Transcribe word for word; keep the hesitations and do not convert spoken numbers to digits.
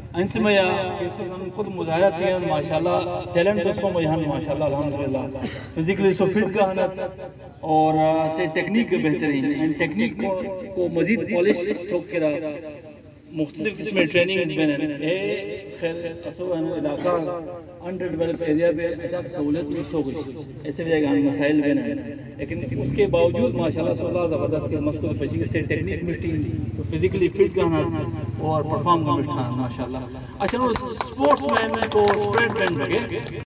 अंस में या केस खुद मुजाहिरा थे माशाल्लाह टैलेंट तो सो यहाँ माशाल्लाह अल्हम्दुलिल्लाह फिजिकली सो फिट का हनत और से टेक्निक बेहतरीन एंड टेक्निक को, को मजीद पॉलिश ठोक के मुख्तलिफ किस्म ट्रेनिंग बने खैर असो इलाका अंडर डेवलप एरिया पे अच्छा सहूलत मिस हो गई ऐसे जगह मसाइल बने लेकिन उसके बावजूद माशाल्लाह सोलह ज़बरदस्त मस्कुल फशी से टेक्निक मिट्टी तो फिजिकली फिट गाना और परफॉर्म का मिठा माशाल्लाह अच्छा स्पोर्ट्स मैन को स्प्रेड बन लगे